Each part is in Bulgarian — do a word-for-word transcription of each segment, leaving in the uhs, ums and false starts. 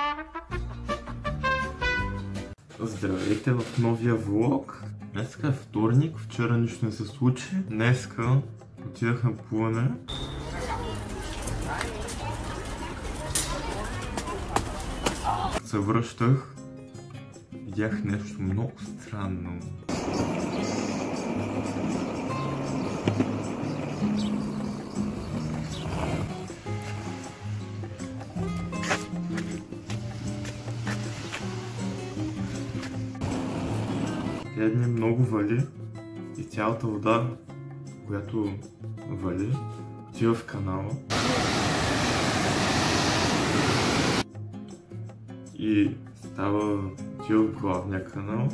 Здравейте в новия влог. Днеска е вторник, вчера нищо не се случи. Днеска отидах на плуване. Като се връщах, видях нещо много странно. Тези дни много вали и цялата вода, която вали, отива в канала. И става, отива в главния канал.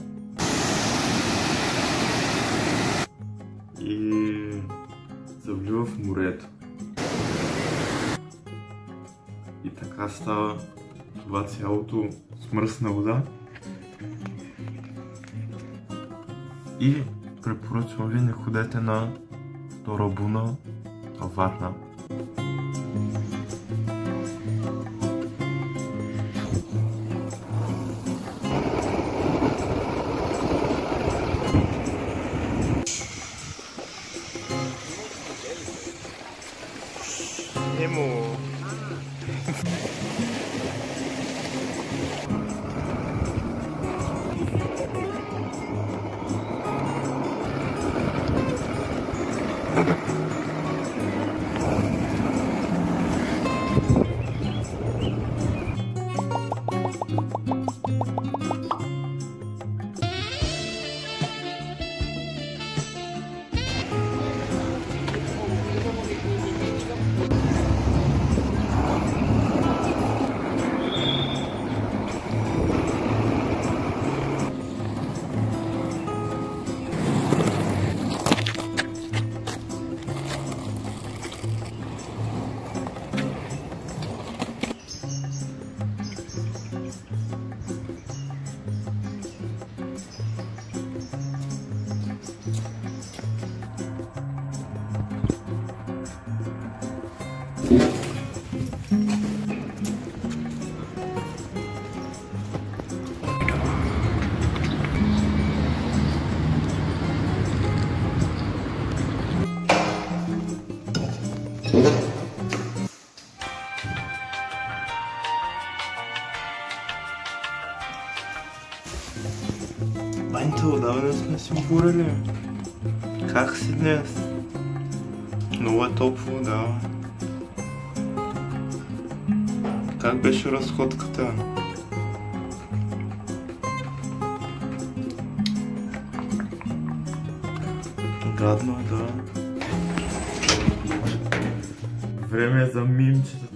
И завлива в морето. И така става това цялото смръсна вода. И препоръчвам ви, не ходете на Торабуна във Варна. Немо. Баньто, отдавна сме си говорили. Как си днес? Много е топло, да. Как беше разходката? Гадно е, да. Време е за мимчетата.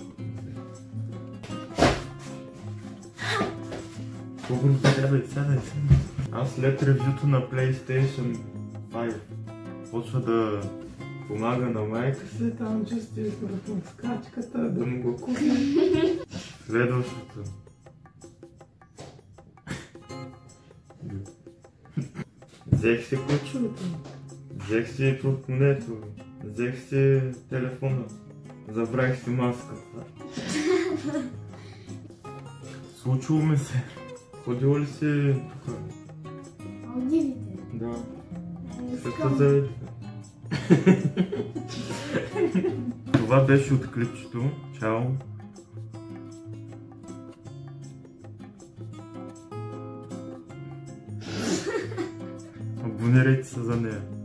По-бързо сядай, сядай, сядай. Аз след ревюто на PlayStation пет почва да помага на майка си, там чести върху скачката, да му го купи. Следващото. Взех си ключовете, взех си портмонето, взех си телефона, забравих си маската. Случило ми се. Ходила ли си тук? Малдивите? Да. Света заедите. Това беше от клипчето. Чао! Абонирайте се за нея.